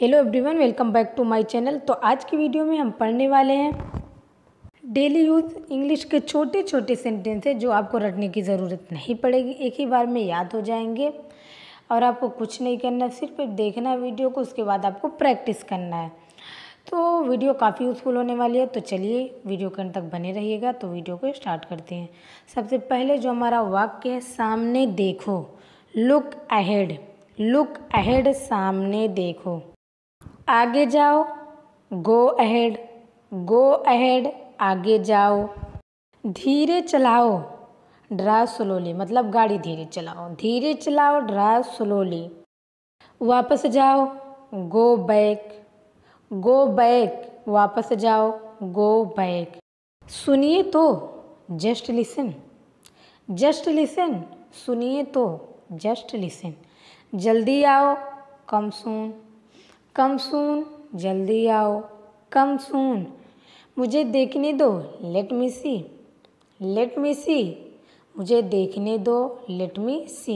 Hello everyone, welcome back to my channel. तो आज की वीडियो में हम पढ़ने वाले हैं डेली यूज़ इंग्लिश के छोटे छोटे सेंटेंस है जो आपको रटने की ज़रूरत नहीं पड़ेगी, एक ही बार में याद हो जाएंगे और आपको कुछ नहीं करना, सिर्फ देखना है वीडियो को, उसके बाद आपको प्रैक्टिस करना है। तो वीडियो काफ़ी यूज़फुल होने वाली है, तो चलिए वीडियो के अंत तक बने रहिएगा। तो वीडियो को स्टार्ट करते हैं। सबसे पहले जो हमारा वाक्य है, सामने देखो, लुक अहेड, लुक अहेड, सामने देखो। आगे जाओ, गो अहेड, गो अहेड, आगे जाओ। धीरे चलाओ, ड्राइव स्लोली, मतलब गाड़ी धीरे चलाओ, धीरे चलाओ, ड्राइव स्लोली। वापस जाओ, गो बैक, गो बैक, वापस जाओ, गो बैक। सुनिए तो, जस्ट लिसन, जस्ट लिसन, सुनिए तो, जस्ट लिसन। जल्दी आओ, कम सून, कम सून, जल्दी आओ, कम सून। मुझे देखने दो, लेट मी सी, लेट मी सी, मुझे देखने दो, लेट मी सी।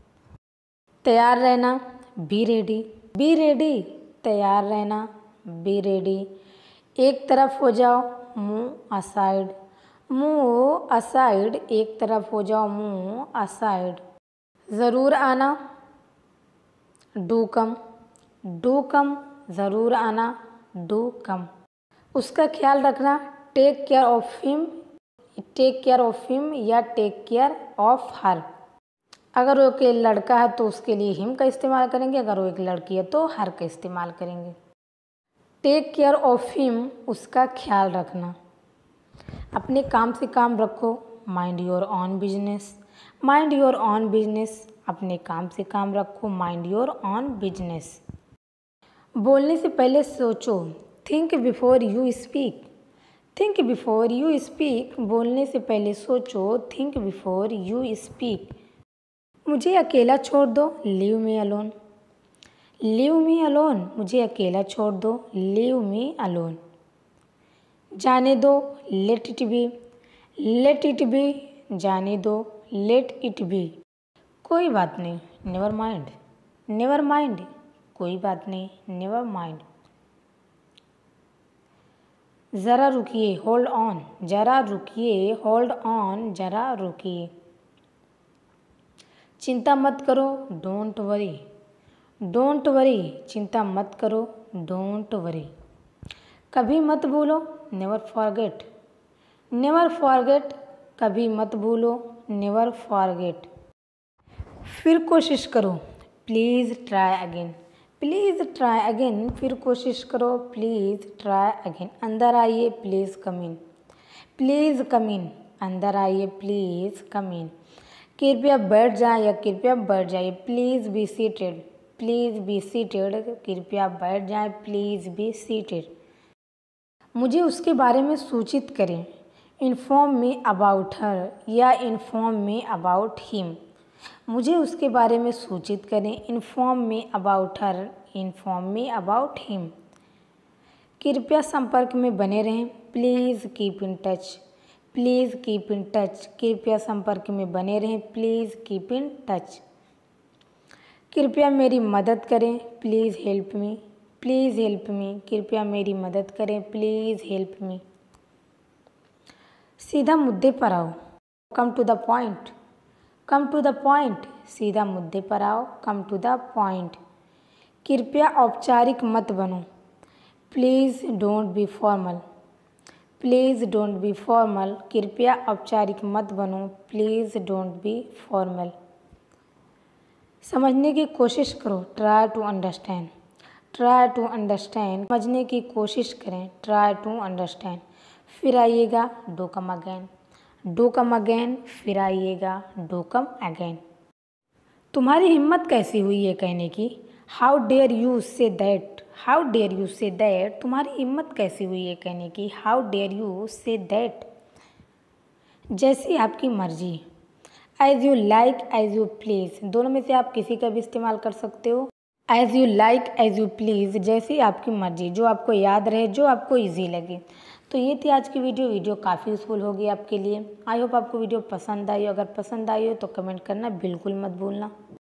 तैयार रहना, बी रेडी, बी रेडी, तैयार रहना, बी रेडी। एक तरफ हो जाओ, मूव असाइड, मूव असाइड, एक तरफ हो जाओ, मूव असाइड। ज़रूर आना, डू कम, डू कम, ज़रूर आना, डू कम। उसका ख्याल रखना, take care of him, take care of him या टेक केयर ऑफ हर। अगर वो एक लड़का है तो उसके लिए हिम का इस्तेमाल करेंगे, अगर वो एक लड़की है तो हर का इस्तेमाल करेंगे। टेक केयर ऑफ हिम, उसका ख्याल रखना। अपने काम से काम रखो, mind your own business, mind your own business, अपने काम से काम रखो, माइंड योर ऑन बिजनेस। बोलने से पहले सोचो, think before you speak, think before you speak, बोलने से पहले सोचो, थिंक बिफोर यू स्पीक। मुझे अकेला छोड़ दो, leave me alone, leave me alone, मुझे अकेला छोड़ दो, लीव मी अलोन। जाने दो, let it be, let it be, जाने दो, लेट इट बी। कोई बात नहीं, नेवर माइंड, नेवर माइंड, कोई बात नहीं, नेवर माइंड। ज़रा रुकिए, होल्ड ऑन, ज़रा रुकिए, होल्ड ऑन, ज़रा रुकिए। चिंता मत करो, डोंट वरी, डोंट वरी, चिंता मत करो, डोंट वरी। कभी मत भूलो, नेवर फॉरगेट, नेवर फॉरगेट, कभी मत भूलो, नेवर फॉरगेट। फिर कोशिश करो, please try again, please try again, फिर कोशिश करो, प्लीज़ ट्राई अगेन। अंदर आइए, प्लीज़ कम इन, प्लीज़ कम इन, अंदर आइए, प्लीज़ कम इन। कृपया बैठ जाए या कृपया बैठ जाइए, please be seated, please be seated, कृपया बैठ जाए, प्लीज़ बी सीटेड। मुझे उसके बारे में सूचित करें, इन्फॉर्म मी अबाउट हर या इन्फॉर्म मी अबाउट हिम। मुझे उसके बारे में सूचित करें, inform me about her, inform me about him. कृपया संपर्क में बने रहें, please keep in touch, please keep in touch, कृपया संपर्क में बने रहें, प्लीज़ कीप इन टच। कृपया मेरी मदद करें, please help me, please help me, कृपया मेरी मदद करें, प्लीज़ हेल्प मी। सीधा मुद्दे पर आओ, come to the point, come to the point, सीधा मुद्दे पर आओ, कम टू द पॉइंट। कृपया औपचारिक मत बनो, please don't be formal, please don't be formal, कृपया औपचारिक मत बनो, प्लीज़ डोंट बी फॉर्मल। समझने की कोशिश करो, try to understand, try to understand, समझने की कोशिश करें, ट्राई टू अंडरस्टैंड। फिर आइएगा, do come again, do come again, फिर आइएगा, डू कम अगेन। तुम्हारी हिम्मत कैसी हुई ये कहने की, how dare you say that, how dare you say that, तुम्हारी हिम्मत कैसी हुई ये कहने की, how dare you say that. जैसी आपकी मर्जी, as you like, as you please, दोनों में से आप किसी का भी इस्तेमाल कर सकते हो। As you like, as you please, जैसी आपकी मर्जी, जो आपको याद रहे, जो आपको ईजी लगे। तो ये थी आज की वीडियो, वीडियो काफ़ी यूज़फुल होगी आपके लिए। आई होप आपको वीडियो पसंद आई हो, अगर पसंद आई हो तो कमेंट करना बिल्कुल मत भूलना।